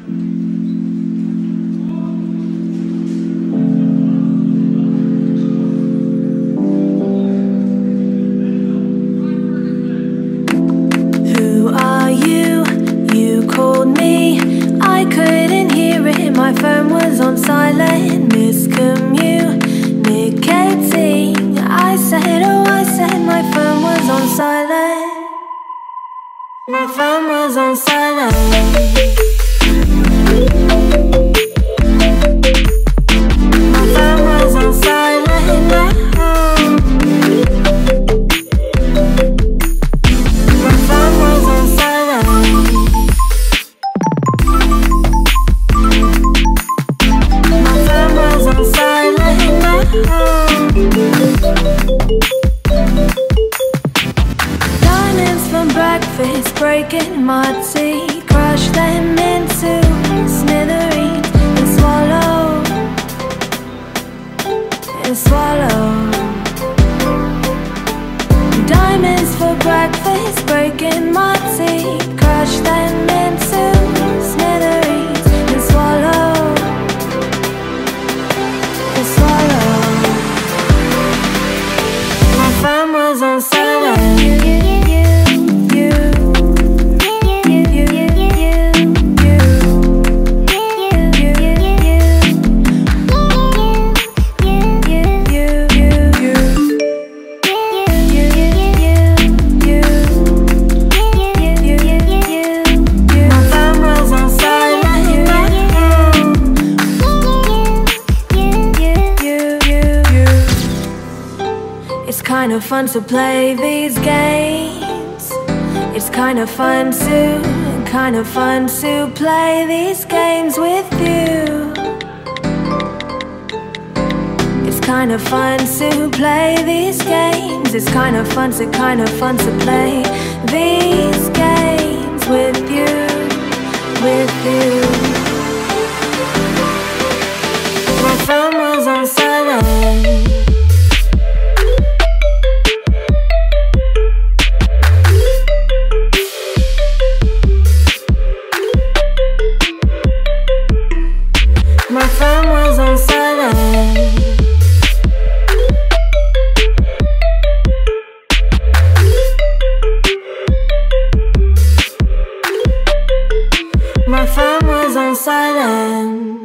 Who are you? You called me. I couldn't hear it, my phone was on silent. Miscommunicating. I said, oh, I said my phone was on silent. My phone was on silent. My phone was on silent. My phone was on silent. My phone was on silent. Diamonds for breakfast, breaking my teeth, crush them into smithereens and swallow. Diamonds for breakfast, breaking my teeth, crush them into smithereens and swallow. My phone was on silent. It's kind of fun to play these games. It's kind of fun to play these games with you. It's kind of fun to play these games. It's kind of fun to play these games with you. My phone was on silent. My phone was on silent. My phone was on silent.